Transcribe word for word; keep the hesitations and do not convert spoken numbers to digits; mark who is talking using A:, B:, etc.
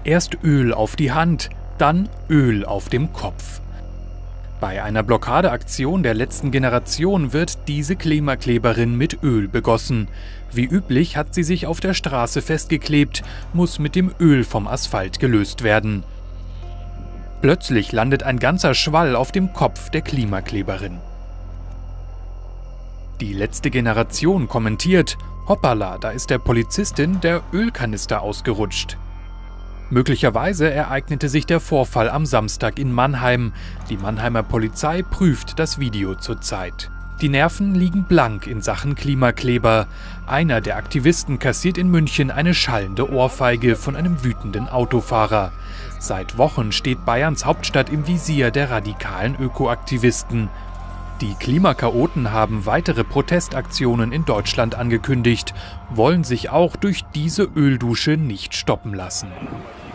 A: Erst Öl auf die Hand, dann Öl auf dem Kopf. Bei einer Blockadeaktion der letzten Generation wird diese Klimakleberin mit Öl begossen. Wie üblich hat sie sich auf der Straße festgeklebt, muss mit dem Öl vom Asphalt gelöst werden. Plötzlich landet ein ganzer Schwall auf dem Kopf der Klimakleberin. Die letzte Generation kommentiert: Hoppala, da ist der Polizistin der Ölkanister ausgerutscht. Möglicherweise ereignete sich der Vorfall am Samstag in Mannheim. Die Mannheimer Polizei prüft das Video zurzeit. Die Nerven liegen blank in Sachen Klimakleber. Einer der Aktivisten kassiert in München eine schallende Ohrfeige von einem wütenden Autofahrer. Seit Wochen steht Bayerns Hauptstadt im Visier der radikalen Ökoaktivisten. Die Klimakaoten haben weitere Protestaktionen in Deutschland angekündigt, wollen sich auch durch diese Öldusche nicht stoppen lassen.